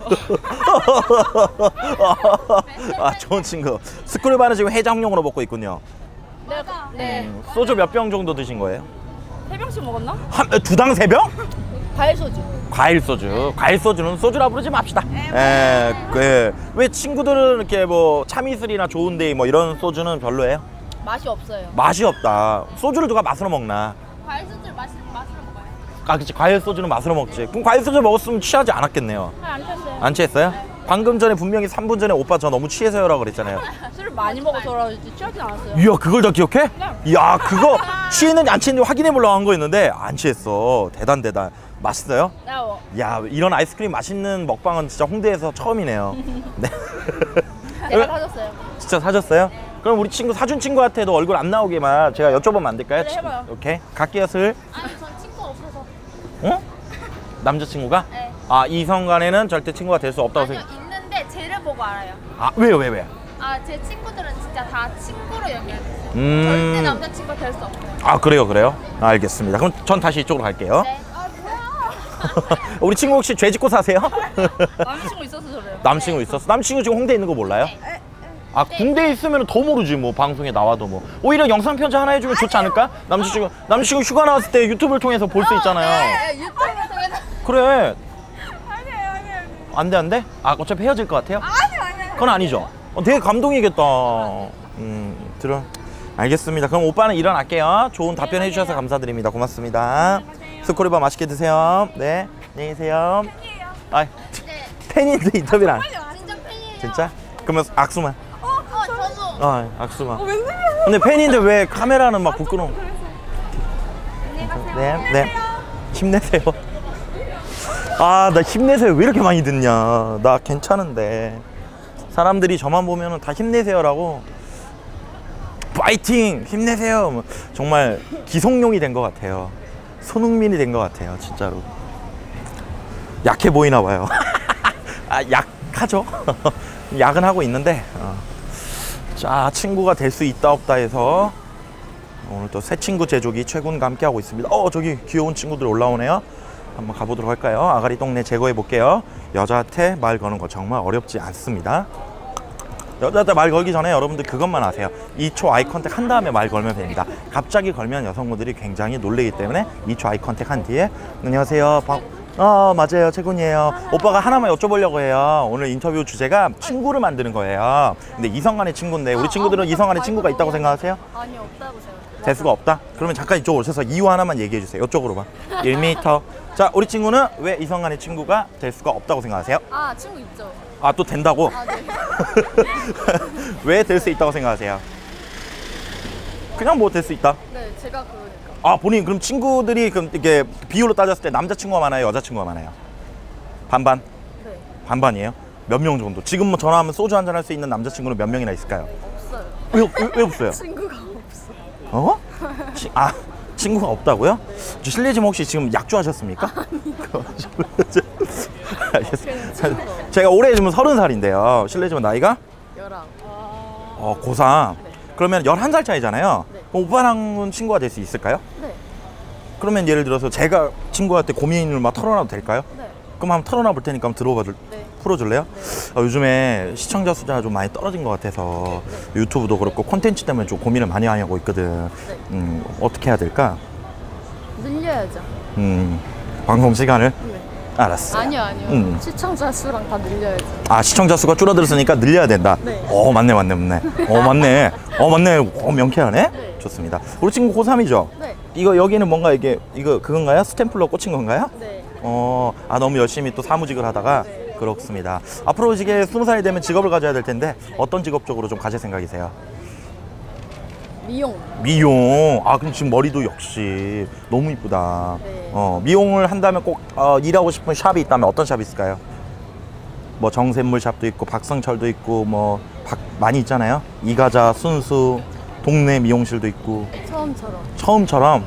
S5: 아, 좋은 친구. 스크류바는 지금 해장용으로 먹고 있군요.
S3: 네, 네.
S5: 음, 소주 몇 병 정도 드신 거예요?
S3: 세 병씩 먹었나?
S5: 한, 두 당 세 병?
S3: 과일 소주.
S5: 과일 소주. 과일 소주는 소주라 부르지 맙시다. 에, 그, 왜 친구들은 이렇게 뭐 참이슬이나 좋은데이 뭐 이런 소주는 별로예요?
S3: 맛이 없어요.
S5: 맛이 없다. 소주를 누가 맛으로 먹나?
S3: 과일 소주 맛 맛으로 먹어요.
S5: 아, 그치. 과일 소주는 맛으로 먹지. 그럼 과일 소주 먹었으면 취하지 않았겠네요.
S3: 아, 안 쳤어요.
S5: 안 취했어요? 방금 전에 분명히 삼 분 전에 오빠 저 너무 취해서요라고 그랬잖아요.
S3: 술을 많이 먹어서 그러지 취하진 않았어요.
S5: 이야, 그걸 다 기억해? 이야, 그거 취했는지 안 취했는지 확인해 보려고 한 거였는데 안 취했어. 대단 대단. 맛있어요?
S3: 야, 뭐.
S5: 야, 이런 아이스크림 맛있는 먹방은 진짜 홍대에서 처음이네요. 네.
S3: 내가 사줬어요.
S5: 진짜 사줬어요? 그럼 우리 친구 사준 친구한테도 얼굴 안 나오게만 제가 여쭤보면 안 될까요?
S3: 그래, 해봐요.
S5: 오케이. 갈게요, 슬.
S3: 아니, 전 친구 없어서.
S5: 어? 남자친구가?
S3: 네.
S5: 아, 이성 간에는 절대 친구가 될 수 없다고
S6: 아니요,
S5: 생각.
S6: 있는데 쟤를 보고 알아요.
S5: 아, 왜요, 왜, 왜?
S6: 아, 제 친구들은 진짜 다 친구로 여겨요.
S5: 음.
S6: 절대 남자친구 될 수 없어요.
S5: 아, 그래요, 그래요? 알겠습니다. 그럼 전 다시 이쪽으로 갈게요.
S6: 네. 아, 뭐야?
S5: 우리 친구 혹시 죄 짓고 사세요?
S3: 남자친구 있어서 저래요.
S5: 남친구 있었어? 남친구 지금 홍대에 있는 거 몰라요? 아, 군대에 있으면 더 모르지 뭐. 방송에 나와도 뭐. 오히려 영상 편지 하나 해주면 좋지 않을까? 남친구 남친구 휴가 나왔을 때 유튜브를 통해서 볼 수 있잖아요.
S6: 네, 유튜브를 통해서.
S5: 그래.
S6: 아니에요, 아니에요.
S5: 안 돼, 안 돼? 아, 어차피 헤어질 것 같아요?
S6: 아니요, 아니에요.
S5: 그건 아니죠. 어, 되게 감동이겠다. 음, 들어. 알겠습니다. 그럼 오빠는 일어날게요. 좋은 답변 해주셔서 감사드립니다. 고맙습니다. 스코리바 맛있게 드세요. 네, 안녕히 계세요. 아, 팬인데 인터뷰를 안.
S6: 진짜 팬이에요.
S5: 진짜? 그러면 악수만.
S6: 어, 어, 저도.
S5: 어, 악수만. 근데 팬인데 왜 카메라는 막 부끄러워? 네, 네. 힘내세요. 아, 나 힘내세요 왜 이렇게 많이 듣냐. 나 괜찮은데. 사람들이 저만 보면은 다 힘내세요라고. 파이팅! 힘내세요. 정말 기성용이 된 것 같아요. 손흥민이 된 것 같아요, 진짜로. 약해 보이나 봐요. 아, 약, 하죠. 야근하고 있는데 어. 자, 친구가 될 수 있다 없다 해서 오늘 또 새 친구 제조기 최군과 함께 하고 있습니다. 어, 저기 귀여운 친구들 올라오네요. 한번 가보도록 할까요? 아가리 동네 제거해 볼게요. 여자한테 말 거는 거 정말 어렵지 않습니다. 여자한테 말 걸기 전에 여러분들 그것만 아세요. 이 초 아이 컨택 한 다음에 말 걸면 됩니다. 갑자기 걸면 여성분들이 굉장히 놀라기 때문에 이 초 아이 컨택 한 뒤에 안녕하세요. 방... 어, 맞아요. 최군이에요. 오빠가 하나만 여쭤보려고 해요. 오늘 인터뷰 주제가 친구를 만드는 거예요. 근데 이성 간의 친구인데 우리 친구들은 이성 간의 친구가 있다고 생각하세요?
S6: 아니 없다고 생각해요.
S5: 대수가 없다? 그러면 잠깐 이쪽으로 오셔서 이유 하나만 얘기해 주세요. 이쪽으로 봐. 일 미터. 자, 우리 친구는 왜 이성 간의 친구가 될 수가 없다고 생각하세요?
S6: 아 친구 있죠.
S5: 아, 또 된다고?
S6: 아 네.
S5: 왜 될 수 있다고 생각하세요? 그냥 뭐 될 수 있다.
S6: 네 제가 그러니까.
S5: 아, 본인 그럼 친구들이 그럼 이게 비율로 따졌을 때 남자친구가 많아요, 여자친구가 많아요? 반반?
S6: 네.
S5: 반반이에요? 몇 명 정도? 지금 뭐 전화하면 소주 한잔 할 수 있는 남자친구는 몇 명이나 있을까요?
S6: 없어요.
S5: 왜, 왜, 왜 없어요?
S6: 친구가 없어.
S5: 어? 치, 아, 친구가 없다고요? 저 실례지만 혹시 지금 약주하셨습니까? 알겠습니다. 제가 올해 지금 서른 살인데요. 실례지만 나이가?
S6: 열아.
S5: 어, 고삼.
S6: 네.
S5: 그러면 열한 살 차이잖아요.
S6: 네.
S5: 그럼 오빠랑은 친구가 될 수 있을까요?
S6: 네.
S5: 그러면 예를 들어서 제가 친구한테 고민을 막 털어놔도 될까요?
S6: 네.
S5: 그럼 한번 털어놔 볼 테니까 한번 들어봐 줄,
S6: 네.
S5: 풀어줄래요?
S6: 네.
S5: 어, 요즘에 시청자 숫자가 좀 많이 떨어진 것 같아서
S6: 네.
S5: 유튜브도 그렇고 콘텐츠 때문에 좀 고민을 많이 하고 있거든.
S6: 네.
S5: 음, 어떻게 해야 될까?
S6: 늘려야죠.
S5: 음, 방송 시간을?
S6: 네.
S5: 알았어.
S6: 아니요 아니요.
S5: 음.
S6: 시청자 수랑 다 늘려야죠.
S5: 아, 시청자 수가 줄어들었으니까 늘려야 된다.
S6: 네.
S5: 어, 맞네, 맞네, 맞네. 어, 맞네. 어, 맞네. 어, 명쾌하네.
S6: 네.
S5: 좋습니다. 우리 친구 고삼이죠?
S6: 네.
S5: 이거 여기는 뭔가 이게 이거 그건가요? 스탬플러 꽂힌 건가요?
S6: 네.
S5: 어, 아, 너무 열심히 또 사무직을 하다가
S6: 네.
S5: 그렇습니다. 앞으로 이제 스무 살이 되면 직업을 가져야 될 텐데 어떤 직업 쪽으로 좀 가실 생각이세요?
S6: 미용.
S5: 미용. 아, 그럼 지금 머리도 역시 너무 이쁘다.
S6: 네.
S5: 어, 미용을 한다면 꼭 어, 일하고 싶은 샵이 있다면 어떤 샵이 있을까요? 뭐 정샘물 샵도 있고 박성철도 있고 뭐 박, 많이 있잖아요. 이가자, 순수, 동네 미용실도 있고.
S6: 처음처럼.
S5: 처음처럼.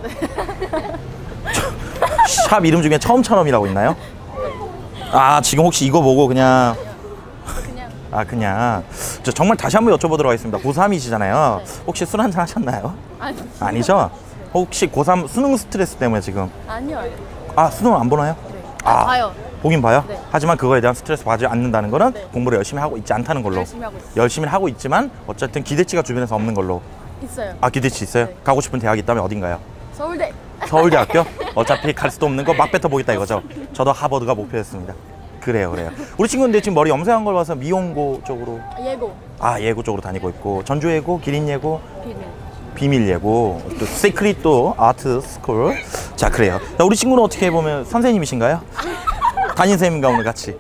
S5: 샵 이름 중에 처음처럼이라고 있나요? 아, 지금 혹시 이거 보고 그냥
S6: 그냥.
S5: 아, 그냥 저 정말 다시 한번 여쭤보도록 하겠습니다. 고삼이시잖아요.
S6: 네.
S5: 혹시 술 한잔 하셨나요?
S6: 아니.
S5: 아니죠? 혹시 고삼 수능 스트레스 때문에 지금
S6: 아니요 아니요.
S5: 아, 수능 안 보나요?
S6: 네.
S5: 아,
S6: 아, 봐요.
S5: 보긴 봐요?
S6: 네.
S5: 하지만 그거에 대한 스트레스 받지 않는다는 거는
S6: 네.
S5: 공부를 열심히 하고 있지 않다는 걸로.
S6: 열심히 하고 있어요.
S5: 열심히 하고 있지만 어쨌든 기대치가 주변에서 없는 걸로.
S6: 있어요.
S5: 아, 기대치 있어요?
S6: 네.
S5: 가고 싶은 대학이 있다면 어딘가요?
S6: 서울대.
S5: 서울대학교? 어차피 갈 수도 없는 거 막 뱉어보겠다 이거죠? 저도 하버드가 목표였습니다. 그래요, 그래요. 우리 친구인데 지금 머리 염색한 걸 봐서 미용고 쪽으로.
S6: 예고.
S5: 아, 예고 쪽으로 다니고 있고 전주 예고, 기린 예고,
S6: 비밀.
S5: 비밀 예고, 또 시크릿 또 아트 스쿨. 자, 그래요. 자, 우리 친구는 어떻게 보면 선생님이신가요? 담임 선생님과 오늘 같이.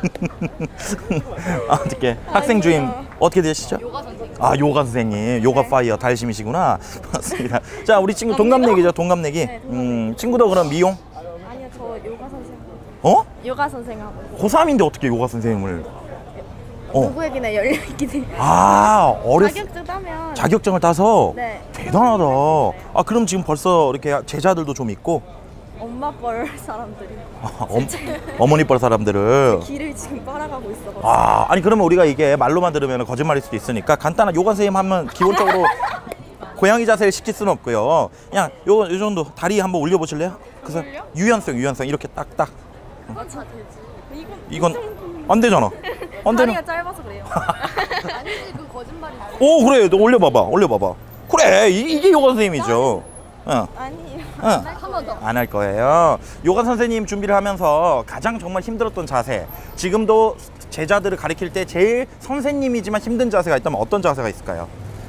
S5: 아, 어떻게 학생 주임 어떻게 되시죠?
S6: 요가 선생님.
S5: 아, 요가 선생님, 요가 파이어 달심이시구나. 맞습니다. 자, 우리 친구 동갑내기죠, 동갑내기. 음, 친구도 그럼 미용?
S7: 아니요, 저 요가 선생.
S5: 어?
S7: 요가 선생 하고 있어요.
S5: 고삼인데 어떻게 요가 선생님을? 어.
S7: 누구에게나 열려 있긴 해요.
S5: 아, 어렸
S7: 자격증 따면.
S5: 자격증을 따서
S7: 네.
S5: 대단하다. 아, 그럼 지금 벌써 이렇게 제자들도 좀 있고.
S7: 엄마 뻘 사람들이
S5: 아, 엄, 어머니 뻘 사람들을.
S7: 길을 지금 빨아가고 있어가지고.
S5: 아, 아니 그러면 우리가 이게 말로만 들으면 거짓말일 수도 있으니까 간단한 요가 선생님 하면 기본적으로 고양이 자세를 시킬 수는 없고요. 그냥 요, 요 정도 다리 한번 올려 보실래요? 그래서 유연성, 유연성 이렇게 딱딱.
S7: 아, 자, 되지. 이건
S5: 이건 안 되잖아. 안 되는.
S7: 다리가 짧아서 그래요.
S6: 아니지 그 거짓말이지.
S5: 오, 그래. 너 올려봐봐. 올려봐봐. 그래. 이, 이게 요가 선생님이죠. 응.
S7: 아니에요.
S5: 응.
S6: 한 번 더.
S5: 안 할 거예요. 요가 선생님 준비를 하면서 가장 정말 힘들었던 자세, 지금도 제자들을 가르칠 때 제일 선생님이지만 힘든 자세가 있다면 어떤 자세가 있을까요?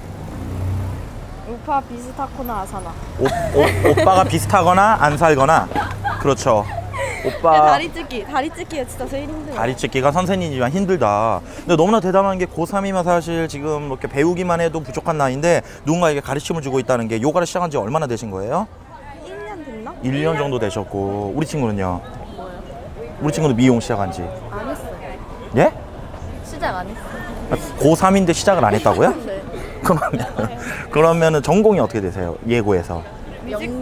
S7: 우파 비스타코나 아사나.
S5: 오, 오, 오빠가 비슷하거나 안 살거나. 그렇죠. 오빠
S7: 다리 찢기. 다리 찢기가 진짜 제일 힘들어요.
S5: 다리 찢기가 선생님이지만 힘들다. 근데 너무나 대단한 게 고삼이면 사실 지금 이렇게 배우기만 해도 부족한 나이인데 누군가에게 가르침을 주고 있다는 게 요가를 시작한 지 얼마나 되신 거예요?
S7: 일 년 됐나?
S5: 일 년 정도 되셨고 우리 친구는요?
S6: 뭐요?
S5: 우리 친구도 미용 시작한 지
S6: 안 했어요.
S5: 예?
S6: 시작 안 했어요.
S5: 고삼인데 시작을 안 했다고요?
S6: 네.
S5: 그러면 그러면은 전공이 어떻게 되세요? 예고에서
S6: 연기.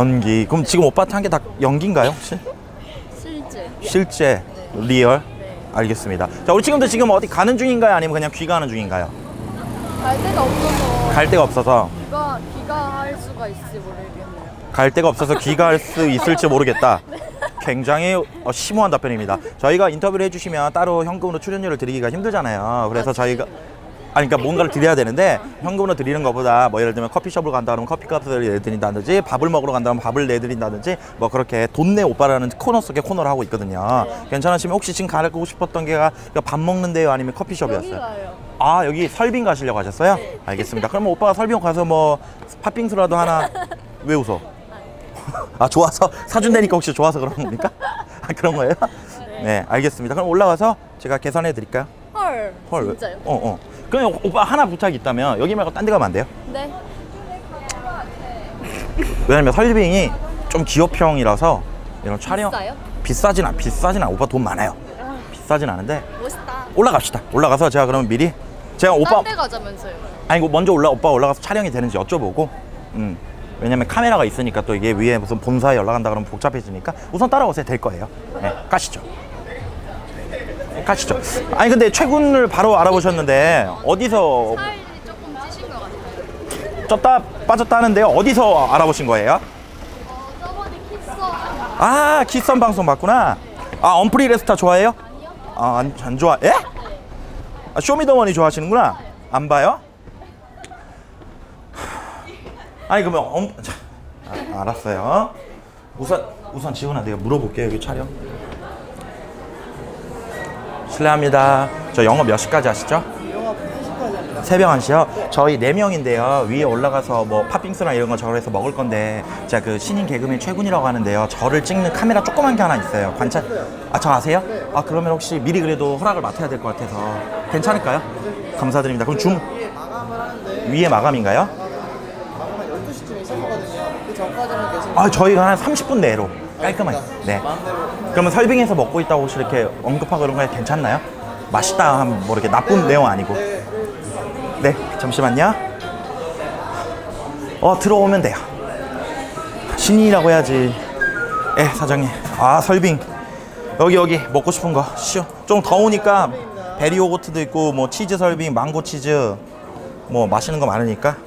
S5: 연기. 그럼 지금 오빠한테 한 게 다 연기인가요 혹시?
S6: 실제.
S5: 실제 리얼?
S6: 네.
S5: 알겠습니다. 자, 우리 친구들 지금 어디 가는 중인가요? 아니면 그냥 귀가하는 중인가요?
S6: 갈 데가 없어서
S5: 갈 데가 없어서
S6: 귀가 귀가할 수가 있을지 모르겠네요.
S5: 갈 데가 없어서 귀가할 수 있을지 모르겠다. 굉장히 어, 심오한 답변입니다. 저희가 인터뷰를 해주시면 따로 현금으로 출연료를 드리기가 힘들잖아요. 그래서 저희가 아니 그러니까 뭔가를 드려야 되는데 현금으로 드리는 것보다 뭐 예를 들면 커피숍을 간다 그러면 커피값을 내드린다든지 밥을 먹으러 간다 그러면 밥을 내드린다든지 뭐 그렇게 돈 내 오빠라는 코너 속의 코너를 하고 있거든요. 네. 괜찮으시면 혹시 지금 가고 싶었던 게가 밥 먹는 데요 아니면 커피숍이었어요?
S6: 여기 가요.
S5: 아 여기 설빙 가시려고 하셨어요? 네. 알겠습니다. 그러면 오빠가 설빙 가서 뭐 팥빙수라도 하나 왜 웃어? 아 좋아서 사준다니까 혹시 좋아서 그런 겁니까? 아 그런 거예요? 네. 네 알겠습니다. 그럼 올라가서 제가 계산해 드릴까요?
S6: 헐.
S5: 헐
S6: 진짜요?
S5: 어 어. 그럼 오빠 하나 부탁이 있다면 여기 말고 딴 데 가면 안 돼요?
S6: 네.
S5: 왜냐면 설빙이 좀 기업형이라서 이런 촬영
S6: 비싸요?
S5: 비싸진 않 비싸진 않아. 오빠 돈 많아요. 비싸진 않은데
S6: 멋있다.
S5: 올라갑시다. 올라가서 제가 그러면 미리 제가 오빠
S6: 딴 데 가자면서요.
S5: 아니 이거 먼저 올라 오빠 올라가서 촬영이 되는지 여쭤보고 음 왜냐면 카메라가 있으니까 또 이게 위에 무슨 본사에 연락 간다 그러면 복잡해지니까 우선 따라오세요. 될 거예요. 네, 가시죠. 가시죠. 아니 근데 최군을 바로 알아보셨는데 어디서
S6: 살이 조금 찌신 것 같아요.
S5: 쪘다 빠졌다 하는데요. 어디서 알아보신 거예요?
S6: 어, 저번에 키스.
S5: 아 키썸 방송 봤구나. 아 언프리 레스타 좋아해요? 아 안 안 좋아? 예? 아, 쇼미더머니 좋아하시는구나. 안 봐요? 아니 그러면 엄... 자, 아, 알았어요. 우선 우선 지훈아 내가 물어볼게요. 여기 촬영. 실례합니다. 저 영업 몇 시까지 하시죠? 새벽 한 시요? 저희 네 명인데요. 위에 올라가서 뭐 팥빙수랑 이런 거 저래서 먹을 건데 제가 그 신인 개그맨 최군이라고 하는데요. 저를 찍는 카메라 조그만 게 하나 있어요. 관찰. 아, 저 아세요? 아, 그러면 혹시 미리 그래도 허락을 맡아야 될 것 같아서 괜찮을까요? 감사드립니다. 그럼 줌 위에 마감인가요?
S8: 열두 시쯤에 시작하거든요. 그 전까지는 계시면
S5: 아, 저희가 한 삼십 분 내로 깔끔하게. 네. 그러면 설빙에서 먹고 있다고 혹시 이렇게 언급하고 그런 거 괜찮나요? 맛있다 하면 뭐 이렇게 나쁜 내용 아니고. 네, 잠시만요. 어, 들어오면 돼요. 신인이라고 해야지. 예, 사장님. 아, 설빙. 여기 여기 먹고 싶은 거 쉬어. 좀 더우니까 베리 요거트도 있고 뭐 치즈 설빙, 망고 치즈 뭐 맛있는 거 많으니까.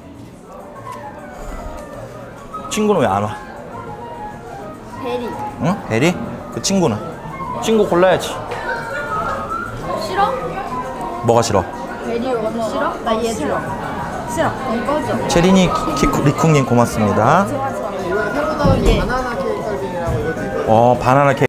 S5: 친구는 왜 안 와?
S6: 베리.
S5: 응? 베리? 그 친구는? 친구 골라야지.
S6: 싫어?
S5: 뭐가 싫어?
S6: 베리 요거트 싫어? 나 얘 싫어. 싫어. 이거죠.
S5: 체리니 키쿠 리쿵님 고맙습니다.
S8: 이번에 새로 나온 바나나 케이크 설빙이라고 이것도 있고
S5: 어 바나나 케이크.